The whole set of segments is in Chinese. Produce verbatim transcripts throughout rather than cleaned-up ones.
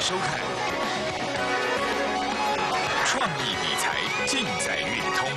收看，创意理财尽在运通。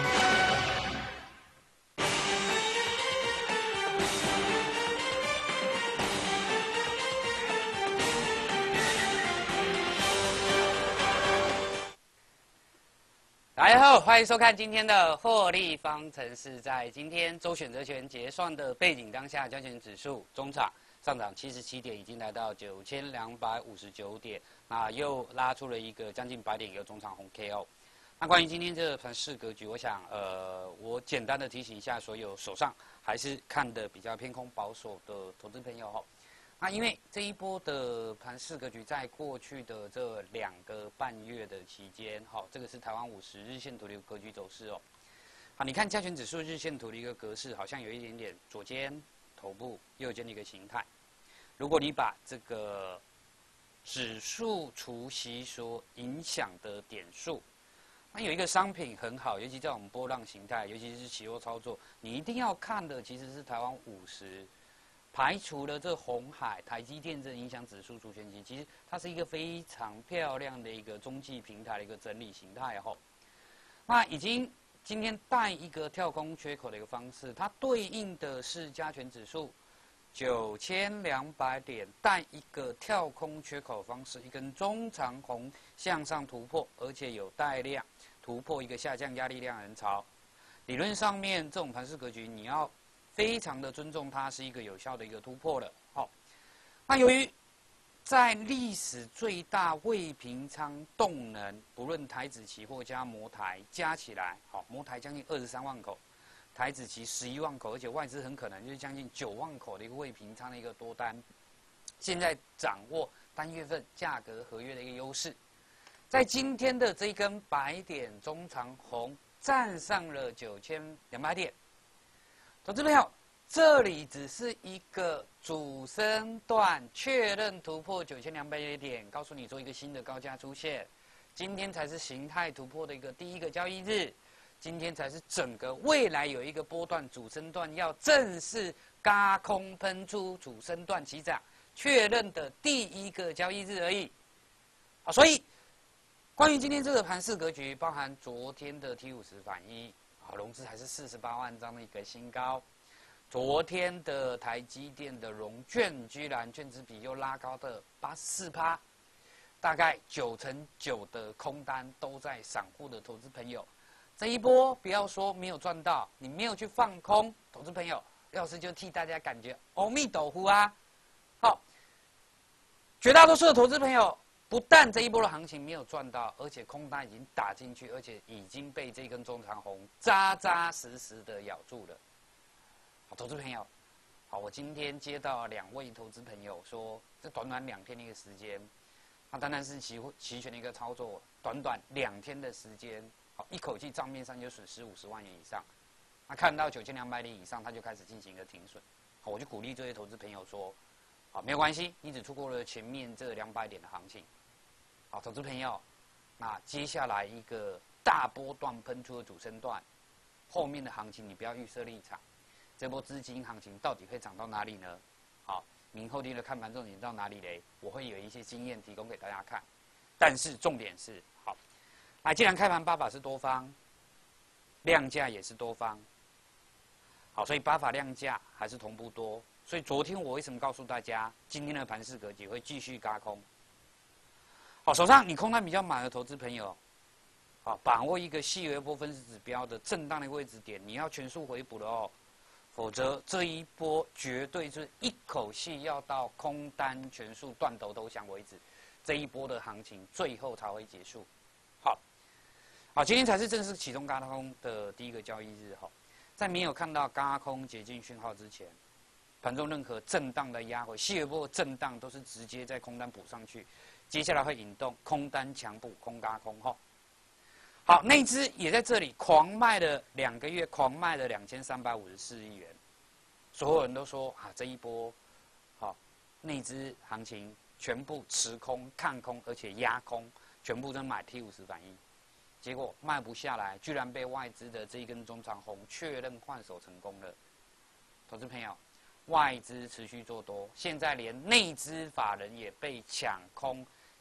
大家好，欢迎收看今天的获利方程式。在今天周选择权结算的背景当下，加权指数中场上涨七十七点，已经来到九千两百五十九点，那又拉出了一个将近百点一个中场红 K O。那关于今天这个盘势格局，我想，呃，我简单的提醒一下所有手上还是看的比较偏空保守的投资朋友哈。那因为这一波的盘势格局，在过去的这两个半月的期间，好，这个是台湾五十日线图的一个格局走势哦。好，你看加权指数日线图的一个格式，好像有一点点左肩、头部、右肩的一个形态。如果你把这个指数除息所影响的点数，那有一个商品很好，尤其在我们波浪形态，尤其是期货操作，你一定要看的其实是台湾五十。排除了这鸿海、台积电这影响指数除权期，其实它是一个非常漂亮的一个中继平台的一个整理形态哈。那已经今天带一个跳空缺口的一个方式，它对应的是加权指数九千两百点带一个跳空缺口方式，一根中长红向上突破，而且有带量突破一个下降压力量人潮。理论上面这种盘势格局，你要非常的尊重它是一个有效的一个突破了，好、哦。那由于在历史最大未平仓动能，不论台指期或加摩台加起来，好、哦，摩台将近二十三万口，台指期十一万口，而且外资很可能就是将近九万口的一个未平仓的一个多单，现在掌握单月份价格合约的一个优势，在今天的这一根百点中长红站上了九千两百点。投资朋友，这里只是一个主升段确认突破九千两百点，告诉你做一个新的高价出现。今天才是形态突破的一个第一个交易日，今天才是整个未来有一个波段主升段要正式轧空喷出主升段起涨确认的第一个交易日而已。好，所以关于今天这个盘势格局，包含昨天的 T 五十反一。好，融资还是四十八万张的一个新高。昨天的台积电的融券居然券值比又拉高的八十四趴，大概九成九的空单都在散户的投资朋友。这一波不要说没有赚到，你没有去放空，投资朋友，老师就替大家感觉阿弥陀佛啊！好，绝大多数的投资朋友。不但这一波的行情没有赚到，而且空单已经打进去，而且已经被这根中长红扎扎实实的咬住了。好，投资朋友，好，我今天接到两位投资朋友说，这短短两天的一个时间，那当然是期期权的一个操作，短短两天的时间，好，一口气账面上就损失五十万元以上。那看到九千两百点以上，他就开始进行一个停损。好，我就鼓励这些投资朋友说，好，没有关系，你只错过了前面这两百点的行情。好，投资朋友，那接下来一个大波段喷出的主升段，后面的行情你不要预设立场，这波资金行情到底会涨到哪里呢？好，明后天的看盘重点到哪里嘞？我会有一些经验提供给大家看，但是重点是，好，那既然开盘八法是多方，量价也是多方，好，所以八法量价还是同步多，所以昨天我为什么告诉大家，今天的盘势格局会继续轧空？好，手上你空单比较满的投资朋友，好，把握一个细微波分时指标的震荡的位置点，你要全数回补了哦，否则这一波绝对是一口气要到空单全数断头投降为止，这一波的行情最后才会结束。好，好，今天才是正式启动轧空的第一个交易日哈，在没有看到轧空解禁讯号之前，盘中任何震荡的压回、细微波的震荡都是直接在空单补上去。接下来会引动空单强补空轧空哈，好，内资也在这里狂卖了两个月，狂卖了两千三百五十四亿元，所有人都说啊这一波，好，内资行情全部持空看空，而且压空，全部都买 T 五十反一，结果卖不下来，居然被外资的这一根中长红确认换手成功了，投资朋友。外资持续做多，现在连内资法人也被抢空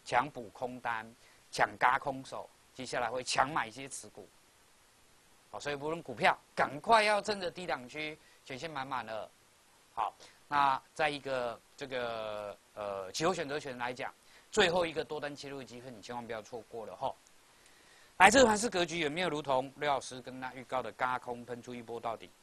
强补空单，抢轧空手，接下来会强买一些持股。好，所以无论股票，赶快要趁着低档区，权限满满了。好，那在一个这个呃期货选择权来讲，最后一个多单切入的机会，你千万不要错过了哈。来，这个盘势格局有没有如同刘老师跟他预告的轧空喷出一波到底？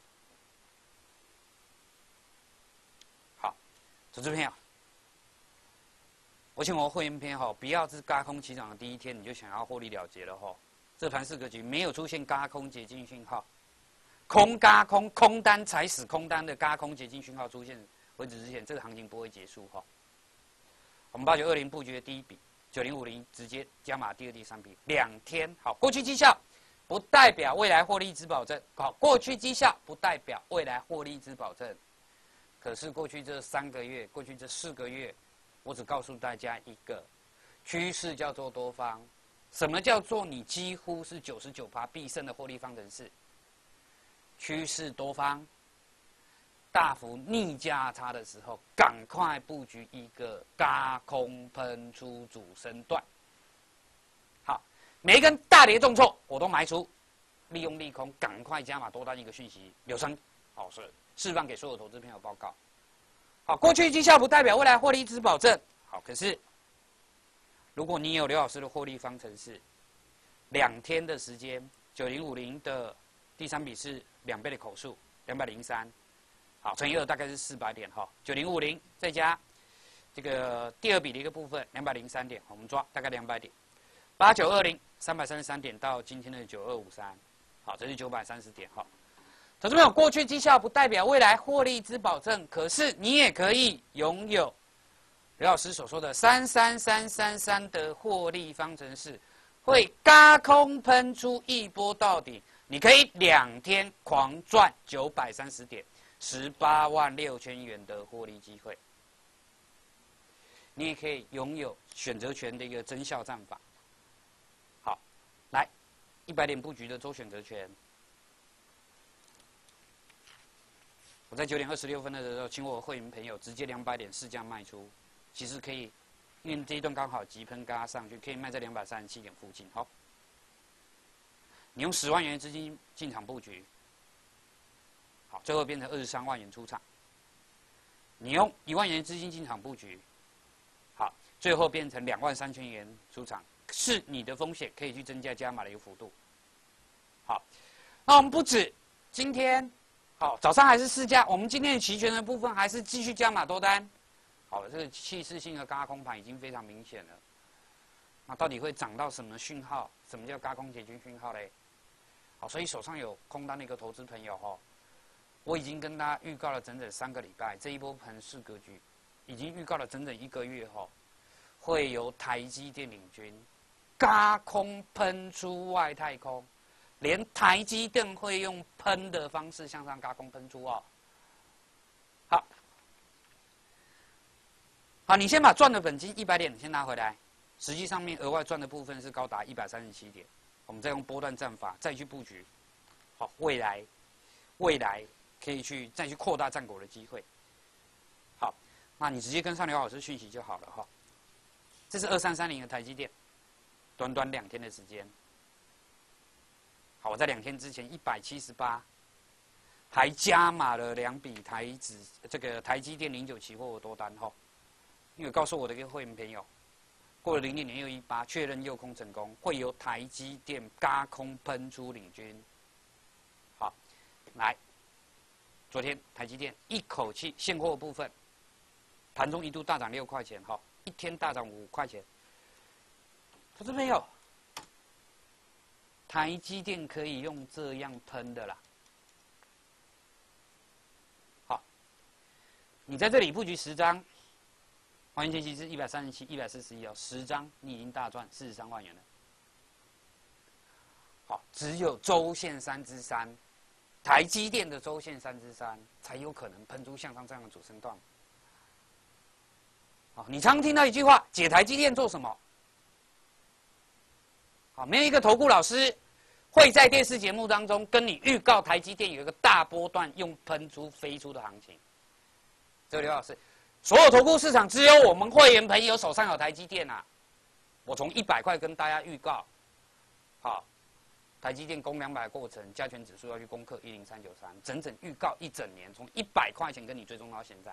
好，投资朋友，我请我会员篇哈，不要是轧空起涨的第一天你就想要获利了结了哈。这盘势格局没有出现轧空解禁讯号，空轧空空单踩死空单的轧空解禁讯号出现为止之前，这个行情不会结束哈。我们八九二零布局的第一笔，九零五零直接加码第二、第三笔，两天好。过去绩效不代表未来获利之保证，好，过去绩效不代表未来获利之保证。可是过去这三个月，过去这四个月，我只告诉大家一个趋势，叫做多方。什么叫做你几乎是九十九趴必胜的获利方程式？趋势多方，大幅逆价差的时候，赶快布局一个轧空喷出主升段。好，每一根大跌重挫我都埋出，利用利空赶快加码多单一个讯息流程，好，是释放给所有投资朋友报告。好，过去绩效不代表未来获利之保证。好，可是如果你有刘老师的获利方程式，两天的时间，九零五零的第三笔是两倍的口数，两百零三，好，乘以二大概是四百点哈。九零五零再加这个第二笔的一个部分，两百零三点，我们抓大概两百点。八九二零三百三十三点到今天的九二五三，好，这是九百三十点哈。投资朋友，过去绩效不代表未来获利之保证，可是你也可以拥有刘老师所说的三三三三三的获利方程式，会轧空喷出一波到底，你可以两天狂赚九百三十点，十八万六千元的获利机会。你也可以拥有选择权的一个增效战法。好，来一百点布局的周选择权，我在九点二十六分的时候，请我会员朋友直接两百点市价卖出。其实可以，因为这一段刚好急喷嘎上去，可以卖在两百三十七点附近。好，你用十万元资金进场布局，好，最后变成二十三万元出场。你用一万元资金进场布局，好，最后变成两万三千元出场，是你的风险可以去增加加码的一个幅度。好，那我们不止今天，好，早上还是市价，我们今天的期权的部分还是继续加码多单。好，这个气势性的轧空盘已经非常明显了。那到底会涨到什么讯号？什么叫轧空解禁讯号嘞？好，所以手上有空单的一个投资朋友哈，我已经跟大家预告了整整三个礼拜，这一波盘势格局已经预告了整整一个月哈，会由台积电领军，轧空喷出外太空，连台积电会用喷的方式向上轧空喷出哦。好。好，你先把赚的本金一百点先拿回来，实际上面额外赚的部分是高达一百三十七点，我们再用波段战法再去布局，好，未来未来可以去再去扩大战果的机会。好，那你直接跟上刘老师讯息就好了哈。这是二三三零的台积电，短短两天的时间，好，我在两天之前一百七十八，还加码了两笔台指这个台积电零九期货的多单哈。因为告诉我的一个会员朋友，过了零点零六一八，确认诱空成功，会由台积电轧空喷出领军。好，来，昨天台积电一口气现货的部分，盘中一度大涨六块钱，哈，一天大涨五块钱。投资朋友，台积电可以用这样喷的啦。好，你在这里布局十张。黄金前期是一百三十七、一百四十一哦，十张你已经大赚四十三万元了。好，只有周线三之三，台积电的周线三之三才有可能喷出向上这样的主升段。好，你常听到一句话：解台积电做什么？好，没有一个投顾老师会在电视节目当中跟你预告台积电有一个大波段用喷出飞出的行情。这位刘老师。所有投顾市场只有我们会员朋友手上有台积电啊， 我从一百块跟大家预告，好，台积电攻两百过程，加权指数要去攻克一零三九三，整整预告一整年，从一百块钱跟你追踪到现在。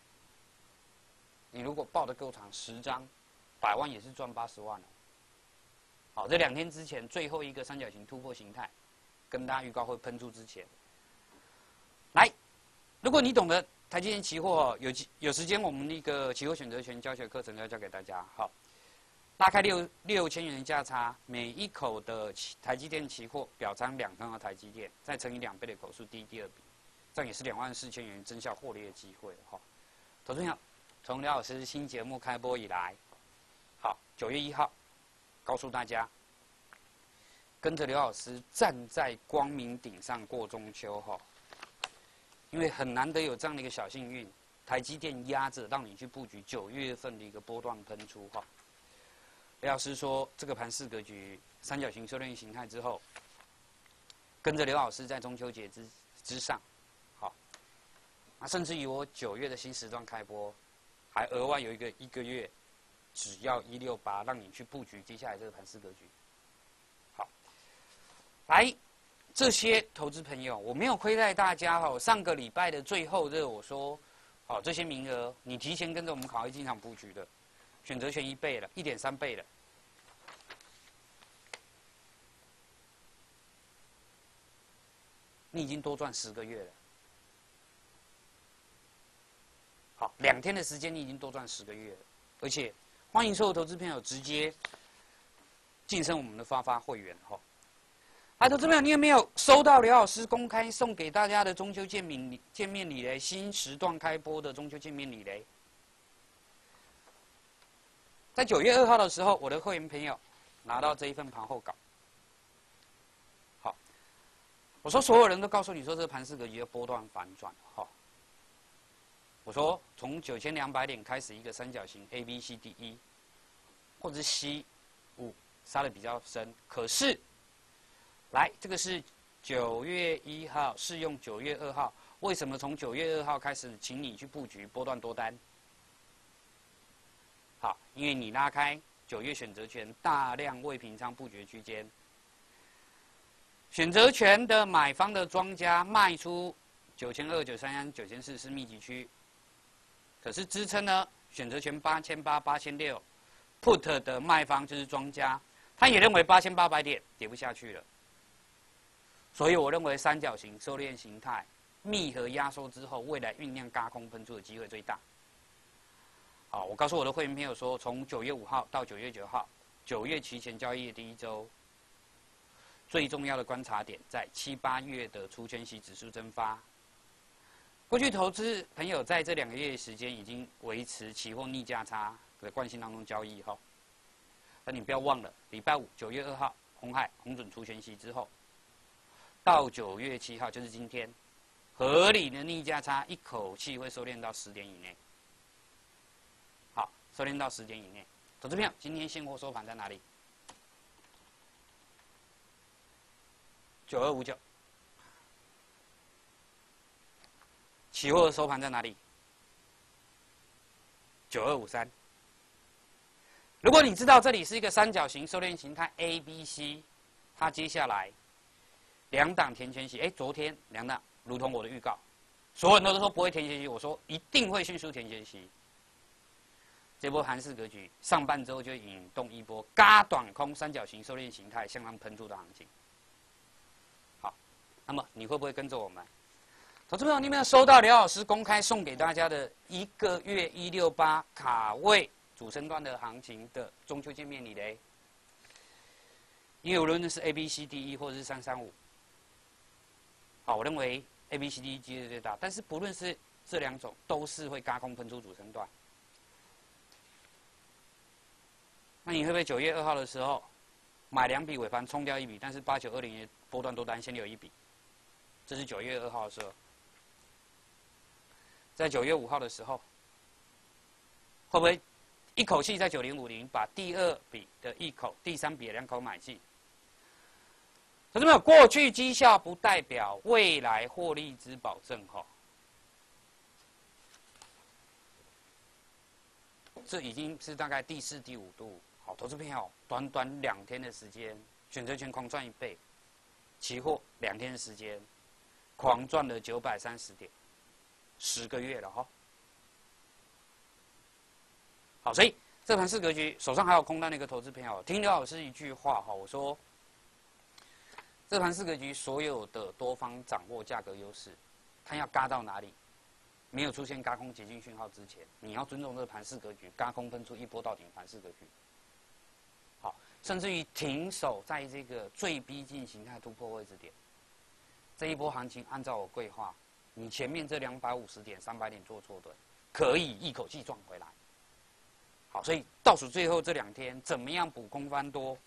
你如果报的够长，十张，百万也是赚八十万了。好，这两天之前最后一个三角形突破形态，跟大家预告会喷出之前，来，如果你懂得台积电期货，有有时间我们那个期货选择权教学课程要教给大家。好，拉开六六千元的价差，每一口的台积电期货表彰两张的台积电，再乘以两倍的口数，第一、第二笔，这样也是两万四千元增效获利的机会哈。投资朋友，从刘老师新节目开播以来，好，九月一号，告诉大家，跟着刘老师站在光明顶上过中秋哈。因为很难得有这样的一个小幸运，台积电压着让你去布局九月份的一个波段喷出哈。刘老师说，这个盘势格局三角形收敛形态之后，跟着刘老师在中秋节之之上，好，啊，甚至于我九月的新时段开播，还额外有一个一个月，只要一六八，让你去布局接下来这个盘势格局。好，来。这些投资朋友，我没有亏待大家哈。上个礼拜的最后日，我说，好，这些名额你提前跟着我们考虑进场布局的，选择权一倍了，一点三倍了，你已经多赚十个月了。好，两天的时间你已经多赚十个月了，而且欢迎所有投资朋友直接晋升我们的发发会员哈。来，投资朋友，你有没有收到刘老师公开送给大家的中秋见面礼见面礼嘞？新时段开播的中秋见面礼嘞？在九月二号的时候，我的会员朋友拿到这一份盘后稿。好，我说所有人都告诉你说这个盘势格局的波段反转，哈。我说从九千两百点开始一个三角形 A B C D E， 或者是 C 五杀的比较深，可是。来，这个是九月一号，适用九月二号。为什么从九月二号开始，请你去布局波段多单？好，因为你拉开九月选择权大量未平仓布局区间，选择权的买方的庄家卖出九千二、九三三、九千四是密集区，可是支撑呢？选择权八千八、八千六 ，put 的卖方就是庄家，他也认为八千八百点跌不下去了。所以我认为三角形收敛形态密合压缩之后，未来酝酿轧空喷出的机会最大。好，我告诉我的会员朋友说，从九月五号到九月九号，九月期前交易的第一周，最重要的观察点在七八月的除权息指数蒸发。过去投资朋友在这两个月的时间已经维持期货逆价差的惯性当中交易哈。但你不要忘了，礼拜五九月二号，鸿海红准除权息之后。到九月七号，就是今天，合理的逆价差一口气会收敛到十点以内。好，收敛到十点以内。投资朋友，今天现货收盘在哪里？九二五九。期货收盘在哪里？九二五三。如果你知道这里是一个三角形收敛形态 A B C， 它接下来。两档填权息，哎，昨天两档如同我的预告，所有人都说不会填权息，我说一定会迅速填权息。这波盘势格局，上半周就引动一波嘎短空三角形收敛形态向上喷出的行情。好，那么你会不会跟着我们？投资朋友，你有没有收到刘老师公开送给大家的一个月一六八卡位主升段的行情的中秋见面礼嘞？因为无论是 A B C D E 或者是三三五。好，我认为 A、B、C、D 几率最大，但是不论是这两种，都是会轧空喷出主升段。那你会不会九月二号的时候买两笔尾盘冲掉一笔，但是八九二零的波段多单先留一笔？这是九月二号的时候。在九月五号的时候，会不会一口气在九零五零把第二笔的一口、第三笔的两口买进？可是没有，过去绩效不代表未来获利之保证哈。这已经是大概第四、第五度， 好，投资朋友，短短两天的时间，选择权狂赚一倍，期货两天的时间，狂赚了九百三十点，十个月了哈。好，所以这盘四格局手上还有空单的一个投资朋友，听刘老师一句话哈，我说这盘四格局所有的多方掌握价格优势，看要嘎到哪里，没有出现嘎空解禁讯号之前，你要尊重这个盘四格局，嘎空分出一波到顶盘四格局。好，甚至于停手在这个最逼近形态突破位置点，这一波行情按照我规划，你前面这两百五十点、三百点做错的，可以一口气赚回来。好，所以倒数最后这两天，怎么样补空翻多？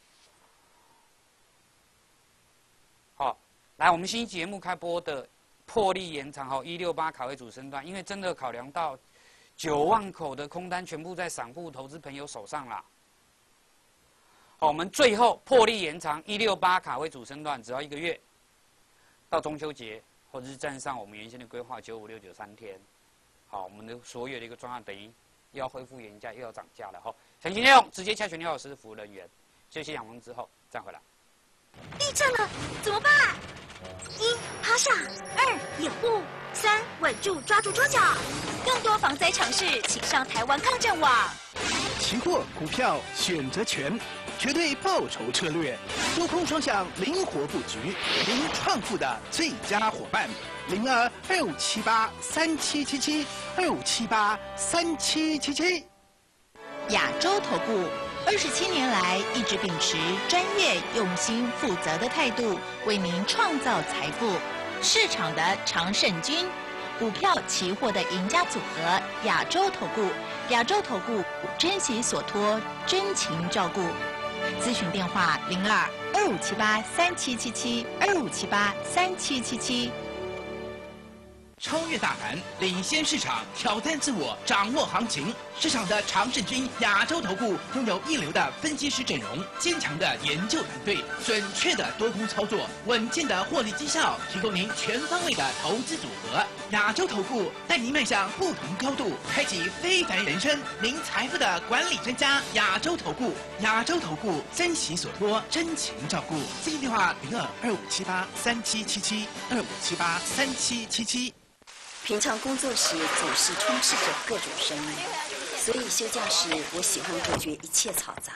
好，来，我们新节目开播的破例延长，好，一六八卡位主升段，因为真的考量到九万口的空单全部在散户投资朋友手上啦。好，我们最后破例延长一六八卡位主升段，只要一个月，到中秋节或者是站上我们原先的规划九五六九三天。好，我们的所有的一个专案等于又要恢复原价，又要涨价了哈。详细内容直接洽询刘老师的服务人员。休息养蜂之后再回来。 地震了，怎么办？一趴下，二掩护，三稳住抓住桌角。更多防灾常识，请上台湾抗震网。 期货、股票选择权，绝对报酬策略，多空双向灵活布局，您创富的最佳伙伴。零二二五七八三七七七二五七八三七七七。 亚洲投顾二十七年来一直秉持专业、用心、负责的态度，为您创造财富。市场的常胜军，股票、期货的赢家组合，亚洲投顾。亚洲投顾珍惜所托，真情照顾。咨询电话零二二五七八三七七七二五七八三七七七。 超越大盘，领先市场，挑战自我，掌握行情。市场的常胜军亚洲投顾拥有一流的分析师阵容，坚强的研究团队，准确的多空操作，稳健的获利绩效，提供您全方位的投资组合。亚洲投顾带您迈向不同高度，开启非凡人生。您财富的管理专家，亚洲投顾，亚洲投顾珍惜所托，真情照顾。咨询电话零二二五七八三七七七二五七八三七七七。 平常工作时总是充斥着各种声音，所以休假时我喜欢隔绝一切嘈杂，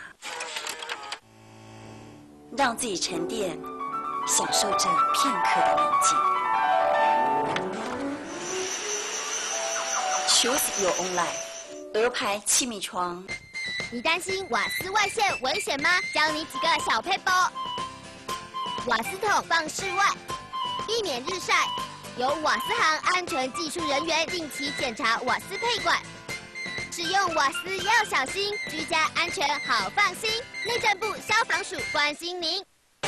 让自己沉淀，享受这片刻的宁静。Choose your own life， 鹅牌气密窗。 你担心瓦斯外泄危险吗？教你几个小撇步。瓦斯桶放室外，避免日晒。由瓦斯行安全技术人员定期检查瓦斯配管，使用瓦斯要小心，居家安全好放心。内政部消防署关心您。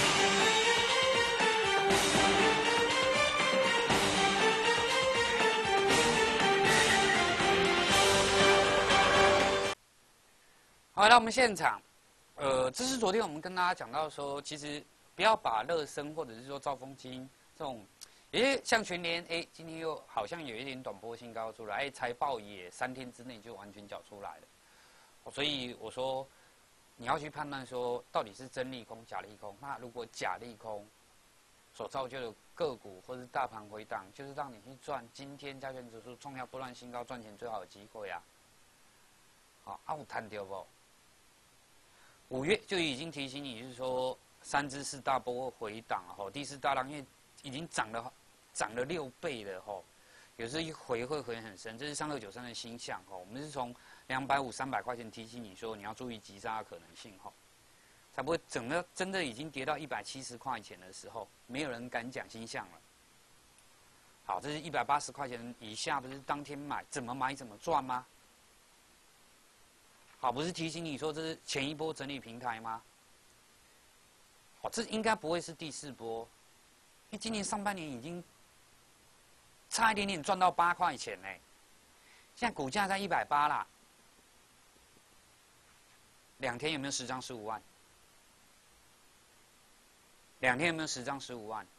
好，来到我们现场，呃，这是昨天我们跟大家讲到说，其实不要把热身或者是说兆丰金这种。诶，像全联，诶，今天又好像有一点短波新高出来，诶，财报也三天之内就完全缴出来了，所以我说你要去判断说到底是真利空假利空。那如果假利空所造就的个股或是大盘回档，就是让你去赚今天加权指数创下波段新高赚钱最好的机会啊！好，啊，有谈到不？五月就已经提醒你，就是说三至四大波回档了哈，第四大浪因为已经涨了。涨了六倍的吼，有时候一回会回很深，这是三二九三的星象吼。我们是从两百五、三百块钱提醒你说你要注意急杀的可能性吼，才不会整个真的已经跌到一百七十块钱的时候，没有人敢讲星象了。好，这是一百八十块钱以下，不是当天买，怎么买怎么赚吗？好，不是提醒你说这是前一波整理平台吗？好，这应该不会是第四波，因为今年上半年已经。差一点点赚到八块钱呢，现在股价在一百八啦。两天有没有十张十五万？两天有没有十张十五万？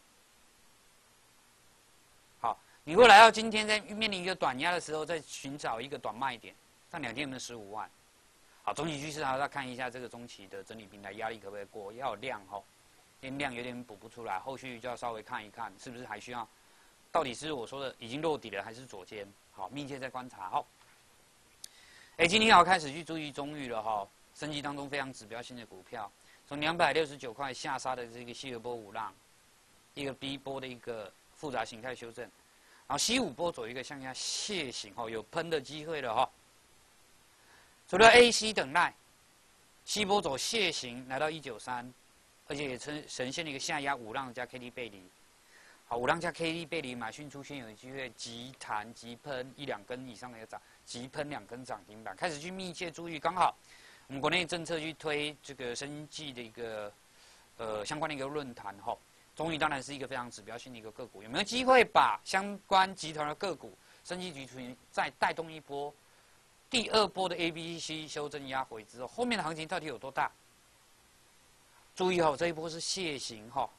好，你会来到今天，在面临一个短压的时候，再寻找一个短卖点，但两天有没有十五万？ 好，中期趋势还要看一下这个中期的整理平台压力可不可以过，要有量哈，因为量有点补不出来，后续就要稍微看一看，是不是还需要，到底是我说的已经落底了还是左肩？好，密切在观察哈。哎，今天要开始去注意中裕了哈，升级当中非常指标性的股票，从两百六十九块下杀的这个西尔波五浪，一个 B 波的一个复杂形态修正，然后 C 五波走一个向下楔形哈，有喷的机会了哈。除了 A、C 等待 ，C 波走楔形来到一九三，而且也呈呈现了一个下压五浪加 K D 背离。好，五浪加 K D 背离，买讯出现有机会急弹急喷一两根以上的一个涨，急喷两根涨停板，开始去密切注意。刚好我们国内政策去推这个生技的一个呃相关的一个论坛哈，中裕当然是一个非常指标性的一个个股，有没有机会把相关集团的个股生技集团再带动一波？第二波的 A、B、C 修正压回之后，后面的行情到底有多大？注意哦，这一波是楔形哈。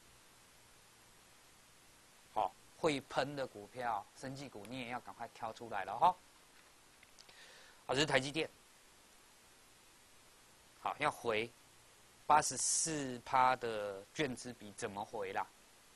好，会喷的股票，生技股你也要赶快挑出来了哈。好，这是台积电。好，要回八十四趴的券资比怎么回啦？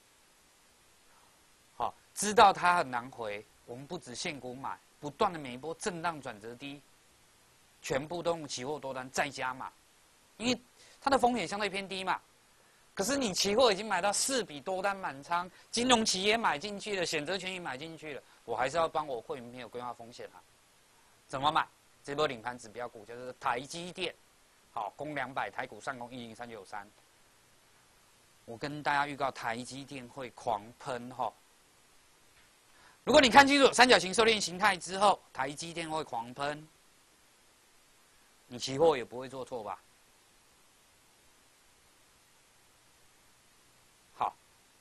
好，知道它很难回，我们不止现股买。不断的每一波震荡转折低，全部都用期货多单再加码，因为它的风险相对偏低嘛。可是你期货已经买到四笔多单满仓，金融期也买进去了，选择权也买进去了，我还是要帮我会员朋友规划风险啊。怎么买？这波领盘指标股就是台积电，好，攻两百，台股上攻一零三九三。我跟大家预告，台积电会狂喷哈。如果你看清楚三角形收敛形态之后，台积电会狂喷，你期货也不会做错吧？好，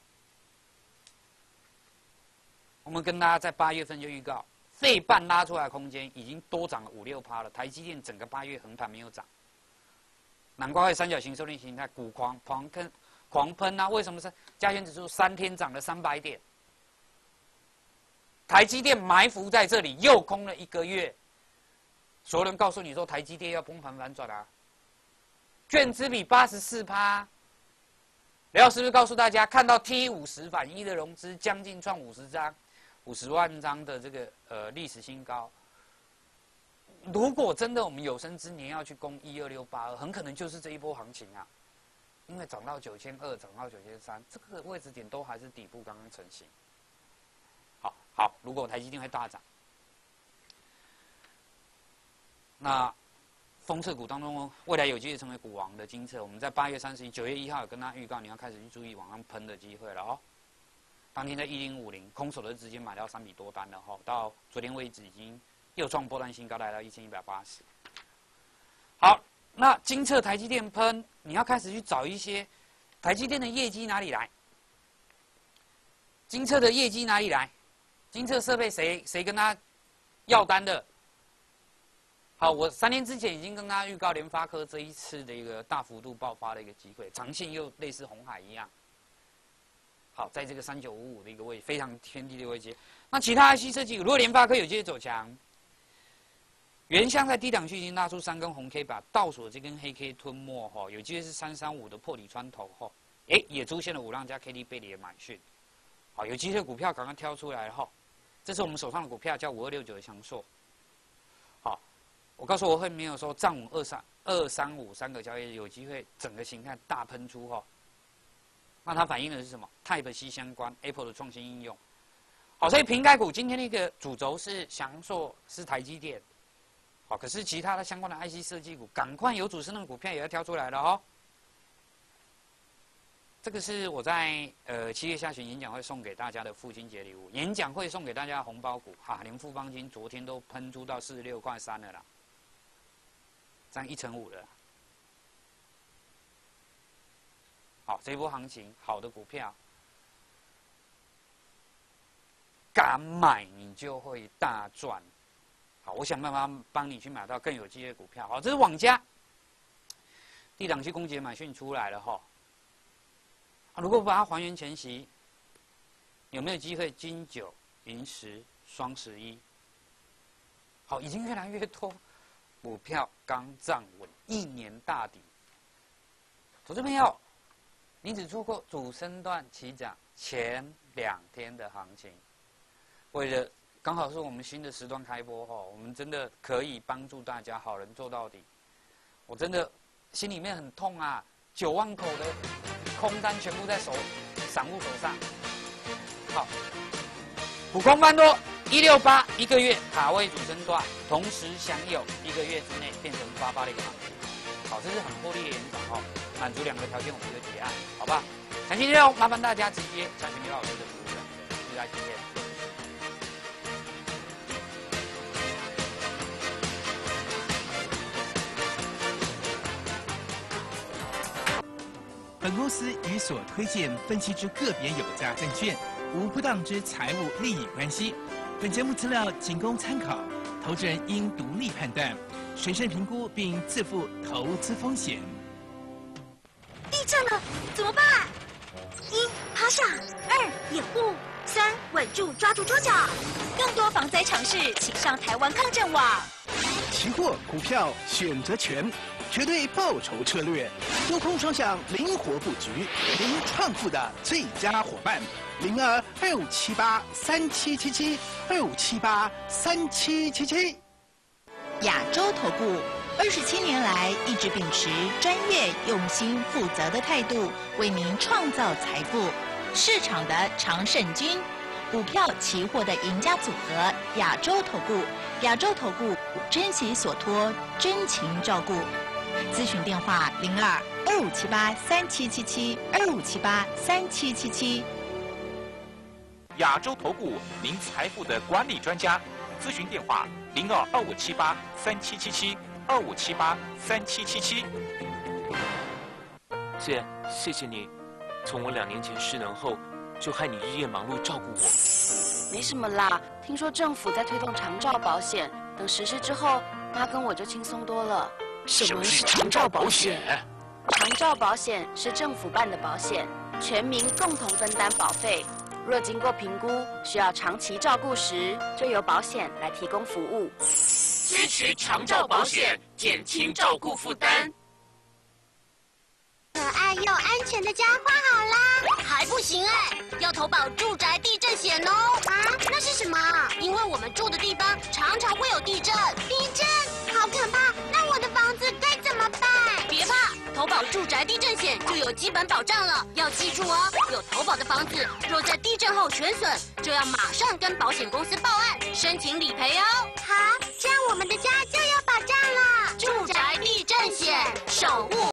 我们跟大家在八月份就预告，费半拉出来的空间已经多涨了五六趴了，台积电整个八月横盘没有涨，难怪会三角形收敛形态股狂狂喷狂喷啊！为什么是加权指数三天涨了三百点？台积电埋伏在这里，又空了一个月。所有人告诉你说台积电要崩盘反转啊，券资比八十四趴。刘老师是不是告诉大家，看到 T 五十反一的融资将近创五十张、五十万张的这个呃历史新高？如果真的我们有生之年要去攻一二六八二，很可能就是这一波行情啊，因为涨到九千二，涨到九千三，这个位置点都还是底部刚刚成型。好，好，如果台积电会大涨，那封测股当中，未来有机会成为股王的精测，我们在八月三十一、九月一号有跟大家预告，你要开始去注意往上喷的机会了哦。当天在一零五零，空手的直接买到三笔多单了哈，到昨天为止已经又创波段新高，来到一千一百八十。好，那精测台积电喷，你要开始去找一些台积电的业绩哪里来？精测的业绩哪里来？精测设备谁谁跟他要单的？好，我三天之前已经跟大家预告联发科这一次的一个大幅度爆发的一个机会，长线又类似鸿海一样。好，在这个三九五五的一个位非常偏低的位置。那其他 I C 设计，如果联发科有机会走强，原相在低档区已经拉出三根红 K， 把倒数这根黑 K 吞没哈，有机会是三三五的破底穿头哈，哎，也出现了五浪加 K D 背离的买讯。好，有机会股票赶快挑出来哈，这是我们手上的股票，叫五二六九的强硕。好，我告诉我会没有说站稳二三二三五三个交易日有机会整个形态大喷出哈。那它反映的是什么 ？Type C 相关 Apple 的创新应用。好，所以瓶盖股今天的一个主轴是翔硕，是台积电。好，可是其他的相关的 I C 设计股，赶快有主升的股票也要挑出来了哦。这个是我在呃七月下旬演讲会送给大家的父亲节礼物，演讲会送给大家的红包股，哈，连富邦金昨天都喷出到四十六块三了啦，涨一成五了。好，这一波行情好的股票，敢买你就会大赚。好，我想办法帮你去买到更有机会的股票。好，这是网家，低档区攻击买讯出来了哈。啊，如果把它还原前夕，有没有机会金九银十双十一？好，已经越来越多股票刚站稳，一年大底。投资朋友，你只错过主升段起涨前两天的行情，为了刚好是我们新的时段开播哈，我们真的可以帮助大家好人做到底。我真的心里面很痛啊，九万口的空单全部在手散户手上。好，普空翻多一六八一个月卡位主升段，同时享有一个月之内变成发发的一个行情。好，这是很获利的延长哦，满足两个条件我们就结案，好不好？详细内容麻烦大家直接加询刘老师的服务人，就在今天。 本公司与所推荐分析之个别有价证券无不当之财务利益关系。本节目资料仅供参考，投资人应独立判断、审慎评估并自负投资风险。 地震了，怎么办？一趴下，二掩护，三稳住抓住桌角。更多防灾常识，请上台湾抗震网。 期货、股票选择权，绝对报酬策略，多空双向，灵活布局，您创富的最佳伙伴。零二二五七八三七七七二五七八三七七七。 亚洲投顾二十七年来一直秉持专业、用心、负责的态度，为您创造财富。市场的常胜军，股票、期货的赢家组合，亚洲投顾。亚洲投顾珍惜所托，真情照顾。咨询电话零二二五七八三七七七二五七八三七七七。 亚洲投顾，您财富的管理专家，咨询电话零二二五七八三七七七二五七八三七七七。 姐，谢谢你，从我两年前失能后，就害你日夜忙碌照顾我。 没什么啦，听说政府在推动长照保险，等实施之后，妈跟我就轻松多了。 什么是长照保险？ 长照保险是政府办的保险，全民共同分担保费。若经过评估需要长期照顾时，就由保险来提供服务。 支持长照保险，减轻照顾负担。 可爱又安全的家换好啦，还不行哎，要投保住宅地震险哦。啊，那是什么？因为我们住的地方常常会有地震。地震，好可怕！那我的房子该怎么办？别怕，投保住宅地震险就有基本保障了。要记住哦，有投保的房子若在地震后全损，就要马上跟保险公司报案，申请理赔哦。好，这样我们的家就有保障了。住宅地震险，守护